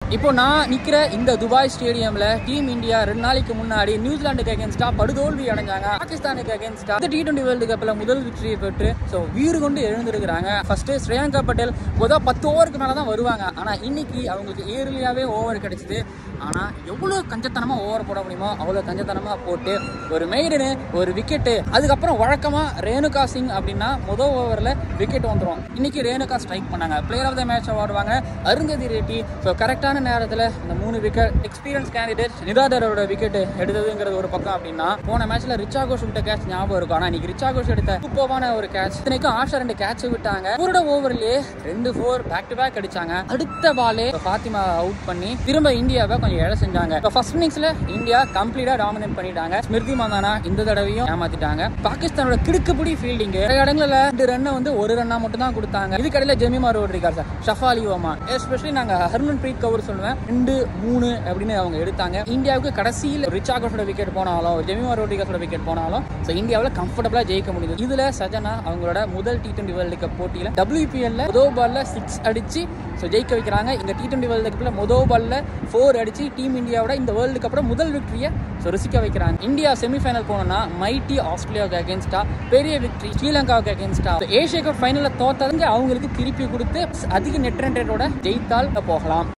இப்போ நான் நிக்கிற இந்த துபாய் ஸ்டேடியம்ல டீம் இந்தியா 2 நாளைக்கு முன்னாடி நியூசிலாந்துக்கு அகேன்ஸ்டா படுதோல்வி அடைஞ்சாங்க. பாகிஸ்தானுக்கு அகேன்ஸ்டா T20 வேர்ல்டு கப்ல முதல் வெற்றியை பெற்று வீறு கொண்டு எழுந்திருக்கிறாங்க. ஃபர்ஸ்ட் ஸ்ரேயாங்கா பட்டேல் 10 ஓவருக்கு மேல தான் வருவாங்க. ஆனா இன்னைக்கு அவங்களுக்கு ஏர்லியாவே ஓவர் கிடைச்சது. ஆனா எவ்வளவு கஞ்சத்தனமா ஓவர் போட முடியுமோ அவ்வளவு கஞ்சத்தனமா போட்டு ஒரு மெய்டனு ஒரு விக்கெட்டு. அதுக்கப்புறம் வழக்கமா ரேணுகா சிங் அப்படின்னா முதல் ஓவர்ல விக்கெட் வந்துடும். இன்னைக்கு ரேணுகா ஸ்ட்ரைக் பண்ணாங்க. Player of the match award வாங்க அருந்ததி ரெட்டி. கரெக்டான நேரத்தில் இந்த 3 விக்கெட் எக்ஸ்பீரியன்ஸ் கேண்டிடேட் நிராதரோட விக்கெட் எடுத்ததுங்கிறது ஒரு பக்கம் அப்படின்னா போன மேட்ச்ல ரிச்சா கோஷ் விட்ட கேட்ச் ஞாபகம் இருக்கும். ஆனா இன்னைக்கு ரிச்சா கோஷ் எடுத்த சூப்பரான ஒரு கேட்ச். இத்தனைக்கும் ஆஷா 2 கேட்ச் விட்டாங்க. ஒரு ஓவர்லயே 2 4 பேக் டு பேக் அடிச்சாங்க. அடுத்த பாலே ஃபாத்திமா அவுட் பண்ணி திரும்ப இந்தியாவை கொஞ்சம் இழ செஞ்சாங்க. ஃபர்ஸ்ட் இன்னிங்ஸ்ல இந்தியா கம்ப்ளீட்டா டாமினேட் பண்ணிட்டாங்க. ஸ்மிருதி மந்தானா இந்த தடவையும் ஏமாத்திட்டாங்க. பாகிஸ்தானோட கிடுக்குப்பிடி ஃபீல்டிங் இடங்கள்ல 2 ரன்னை ஒரு ரன்னா மட்டும் தான் கொடுத்தாங்க. இதுக்கடையில ஜெமிமா ரோட்ரிகஸ், ஷஃபாலி ஓமான், எஸ்பெஷலி நாங்க ஹர்மன்பிரீத் கவுர் சொல்லுவேன் 2 3 அப்படின்னு அவங்க எடுத்தாங்க. இந்தியாவுக்கு கடைசியில் ரிச்சா கோஷோட விக்கெட் போனாலும் ஜெமிமா ரோட்ரிகஸோட விக்கெட் போனாலும் இந்தியாவில் கம்ஃபர்டபுளா ஜெயிக்க முடியுது. இதுல சஜனா அவங்களோட முதல் T20 வேர்ல்டு கப் போட்டியில WPL முதல் பால்ல 6 அடிச்சு ஜெயிக்க வைக்கிறாங்க. இந்த T20 வேர்ல்டு கப்ல முதல் பால்ல 4 அடிச்சு டீம் இந்தியாவோட இந்த வேர்ல்டு கப்ல முதல் வெற்றியை ருசிக்க வைக்கிறாங்க. இந்தியா செமி ஃபைனல் போனோம்னா மைட்டி ஆஸ்திரேலியாவுக்கு அகேன்ஸ்டா பெரிய வெற்றி, ஸ்ரீலங்காவுக்கு அகேன்ஸ்டா ஏசியா கப் ஃபைனல்ல தோத்தவங்க அவங்களுக்கு திருப்பி கொடுத்து அதிக நெட் ரன் ரேட்டோட ஜெயித்தால் போகலாம்.